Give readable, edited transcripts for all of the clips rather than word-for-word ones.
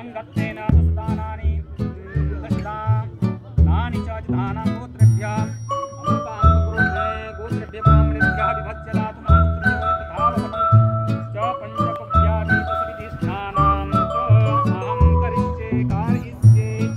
संगत्तेन दशदानानि दशदानानि च दानां गोत्रेभ्यः गोत्रेभ्यः ब्राह्मणेभ्यः विभज्य दातुं तथा च पंचकव्यानि दशविधिष्ठानां च अहं करिष्ये च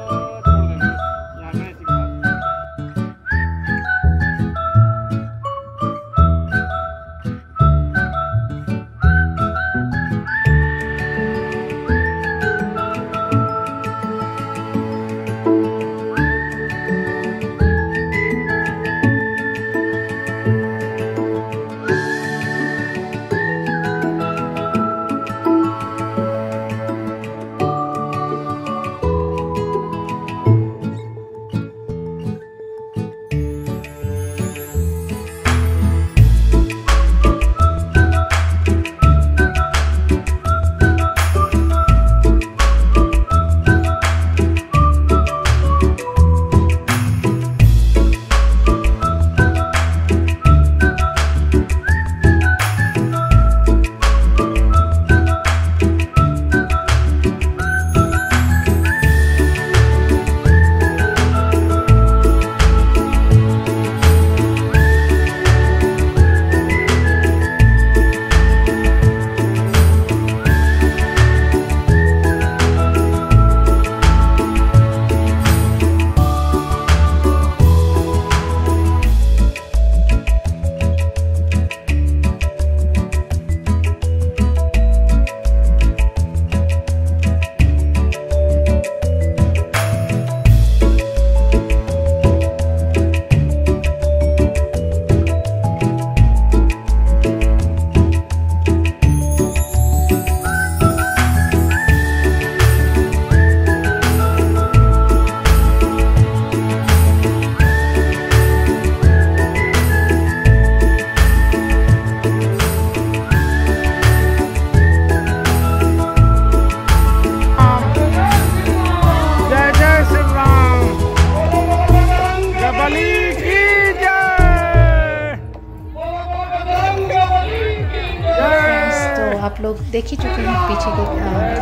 आप लोग देख ही चुके हैं पीछे के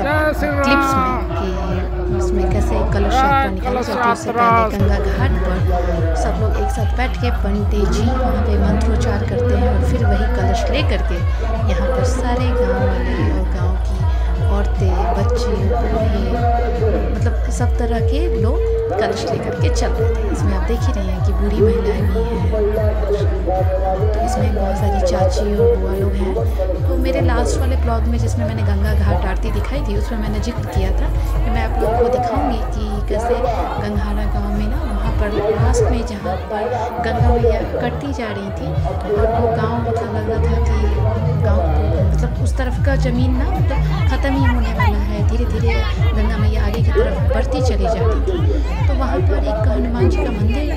क्लिप्स में कि उसमें कैसे कलश यात्रा निकाली जाती है। उससे पहले गंगा घाट पर सब लोग एक साथ बैठ के पंडित जी वहाँ पे मंत्रोच्चार करते हैं और फिर वही कलश ले करके यहाँ पर सारे गांव वाले और गांव की औरतें, बच्चे, बूढ़े, मतलब सब तरह के लोग कलश लेकर के चल रहे थे। इसमें आप देख ही रहे हैं कि बूढ़ी महिलाएं भी हैं, तो इसमें बहुत सारी चाची और बुआ लोग हैं। तो मेरे लास्ट वाले ब्लॉग में जिसमें मैंने गंगा घाट आरती दिखाई थी उसमें मैंने जिक्र किया था कि मैं आप लोगों को दिखाऊंगी कि कैसे गंगाहारा गांव में ना वहाँ पर लास्ट में जहाँ पर गंगा मैया कटती जा रही थी और वो गाँव मतलब लग रहा था कि गाँव मतलब उस तरफ का ज़मीन ना मतलब ख़त्म ही होने वाला है, धीरे धीरे गंगा मैया आगे की तरफ बढ़ती चली जाती थी। तो वहाँ पर एक हनुमान जी का मंदिर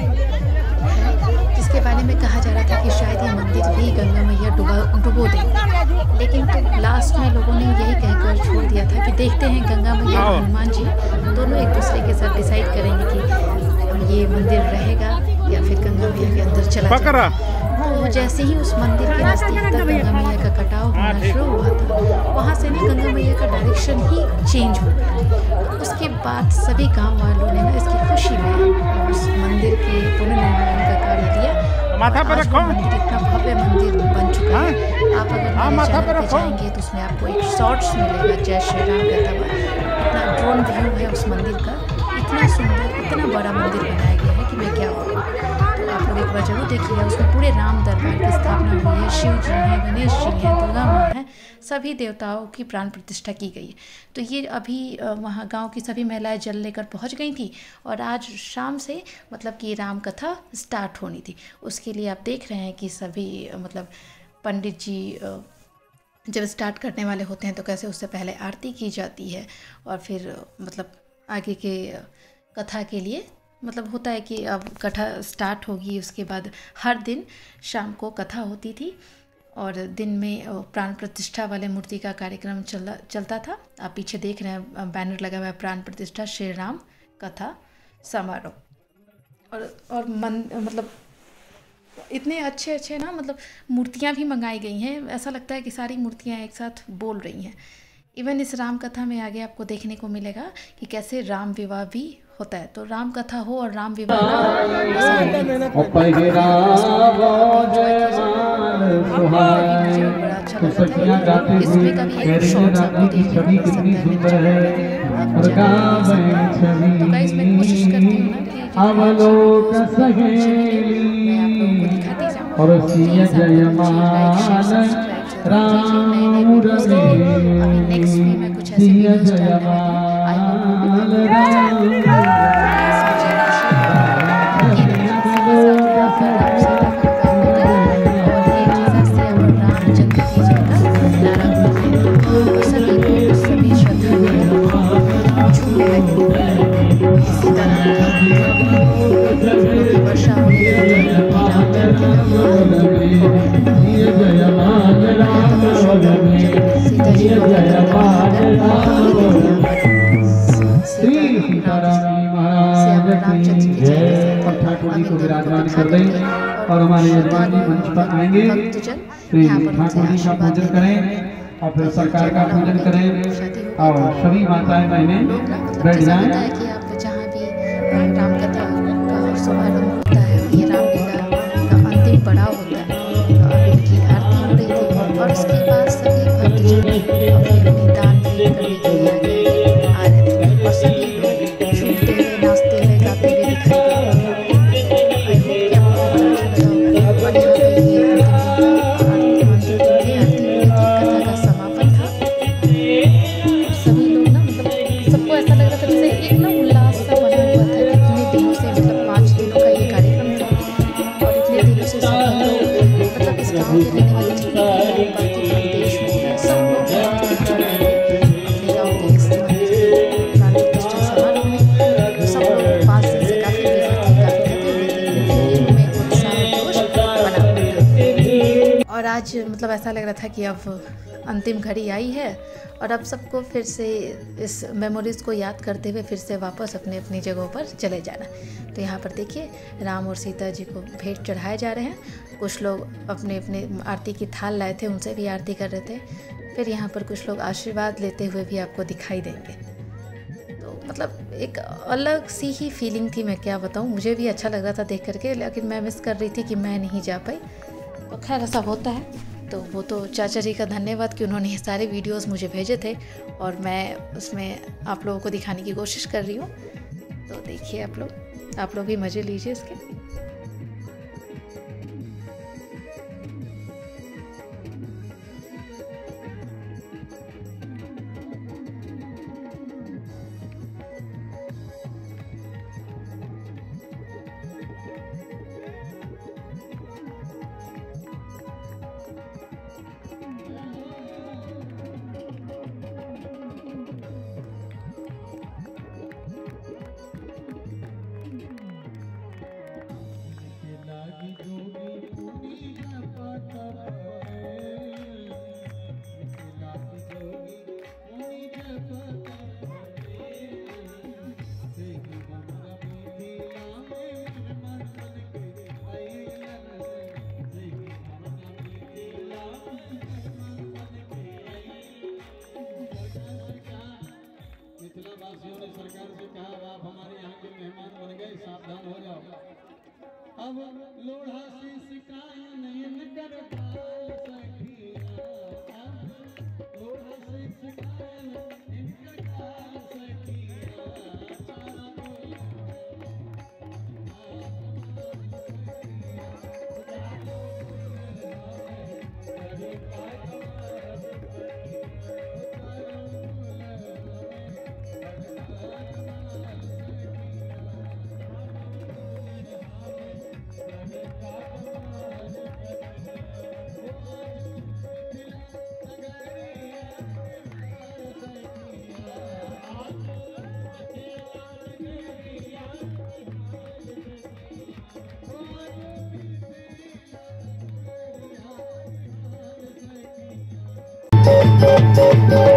है जिसके बारे में कहा जा रहा था कि शायद ये मंदिर भी गंगा मैया डुबो देंगे, लेकिन तो लास्ट में लोगों ने यही कहकर छोड़ दिया था कि देखते हैं गंगा मैया और हनुमान जी दोनों एक दूसरे के साथ डिसाइड करेंगे कि ये मंदिर रहेगा या फिर गंगा मैया के अंदर चला जाएगा। तो जैसे ही उस मंदिर के नज़दीक तक गंगा मैया का कटाव होना शुरू हुआ था, वहाँ से ना गंगा मैया का डायरेक्शन ही चेंज हो गया। तो उसके बाद सभी गांव वालों ने ना इसकी खुशी में उस मंदिर के पुनर्निर्माण का कार्य लिया। माथा पर रखो। मंदिर इतना भव्य मंदिर बन चुका है। आप अगर मेरे चैनल पे जाएंगे तो उसमें आपको एक शॉर्ट्स मिलेगा जय श्री राम कहता हुआ। इतना ड्रोन व्यू है उस मंदिर का, इतना सुंदर, इतना बड़ा मंदिर बनाया गया है कि मैं क्या बोलूँ। तो आप लोग एक बार जरूर देखिएगा। उसमें पूरे राम दरबार की स्थापना हुई है, शिव जी हैं, गणेश जी हैं, दुर्गा माँ हैं, सभी देवताओं की प्राण प्रतिष्ठा की गई है। तो ये अभी वहाँ गांव की सभी महिलाएं जल लेकर पहुँच गई थी और आज शाम से मतलब कि राम कथा स्टार्ट होनी थी। उसके लिए आप देख रहे हैं कि सभी मतलब पंडित जी जब स्टार्ट करने वाले होते हैं तो कैसे उससे पहले आरती की जाती है और फिर मतलब आगे के कथा के लिए मतलब होता है कि अब कथा स्टार्ट होगी। उसके बाद हर दिन शाम को कथा होती थी और दिन में प्राण प्रतिष्ठा वाले मूर्ति का कार्यक्रम चलता था। आप पीछे देख रहे हैं बैनर लगा हुआ है, प्राण प्रतिष्ठा श्री राम कथा समारोह। और मतलब इतने अच्छे अच्छे ना मतलब मूर्तियाँ भी मंगाई गई हैं। ऐसा लगता है कि सारी मूर्तियाँ एक साथ बोल रही हैं इवन इस राम कथा में आगे आपको देखने को मिलेगा कि कैसे राम विवाह भी होता है। तो राम कथा हो और राम विवाह ना हो, मुझे बड़ा अच्छा लगा था। इसमें का भी एक शॉर्ट्स आपको देखने को मिल सकता है मेरे चैनल पे। तो गाइस मैं कोशिश करती हूँ ना कि मैं आप लोगों को दिखाती जाऊँ। प्लीज़ आप लोग लाइक शेयर सब्सक्राइब नए नए वीडियोस के लिए। अभी नेक्स्ट भी मैं कुछ ऐसे वीडियोस डालने वाली हूँ। आई होप वर्षा सीता जी ठाकुर को विराजमान कर दें और हमारे यजमान जी मंच पर आएंगे। श्री ठाकुर जी का पूजन करें और फिर सरकार का पूजन करें और सभी माताएं बहनें बैठ जाएं। कि आप जहाँ भी रामकथा का शुभारंभ होता है, ये रामलीला का अंतिम पड़ाव होता है, तो इनकी आरती हो रही थी और उसके बाद सभी भक्तजन अपने दान भी करने के लिए आगे आ रहे थे और सभी लोग झूमते हुए नाचते हुए गाते हुए दिखाई दे रहे थे। आई होप कि आपको अच्छा लगा होगा। और यहाँ पे ये कथा का समापन था। सभी लोग ना मतलब सबको ऐसा लग रहा था जैसे एक ना उल्लास सा बना हुआ था। इतने दिनों से मतलब 5 दिनों का ये कार्यक्रम था और इतने दिनों से सब लोग मतलब इस गाँव के रहने वाले जितने भी लोग बाकी देश में हैं, सब लोग जुड़ रहे थे अपने गाँव के इस प्राण प्रतिष्ठा समारोह में। सब लोग 5 दिन से काफ़ी बिजी थे, काफ़ी थके हुए थे, लेकिन उनमें उत्साह जोश बना हुआ था। और आज मतलब ऐसा लग रहा था कि अब अंतिम घड़ी आई है और अब सबको फिर से इस मेमोरीज़ को याद करते हुए फिर से वापस अपने अपनी जगहों पर चले जाना। तो यहाँ पर देखिए राम और सीता जी को भेंट चढ़ाए जा रहे हैं। कुछ लोग अपने अपने आरती की थाल लाए थे, उनसे भी आरती कर रहे थे। फिर यहाँ पर कुछ लोग आशीर्वाद लेते हुए भी आपको दिखाई देंगे। तो मतलब एक अलग सी ही फीलिंग थी, मैं क्या बताऊँ। मुझे भी अच्छा लग रहा था देख करके, लेकिन मैं मिस कर रही थी कि मैं नहीं जा पाई। तो खैर ऐसा होता है। तो वो तो चाचा जी का धन्यवाद कि उन्होंने ये सारे वीडियोस मुझे भेजे थे और मैं उसमें आप लोगों को दिखाने की कोशिश कर रही हूँ। तो देखिए आप लोग भी मज़े लीजिए इसके। वासियों ने सरकार से कहा आप हमारे यहाँ के मेहमान बन गए, सावधान हो जाओ। अब लोढ़ा से सिकान इनकर काल सखिया, लोढ़ा से सिकान इनकर काल सखिया, सारा Thank you.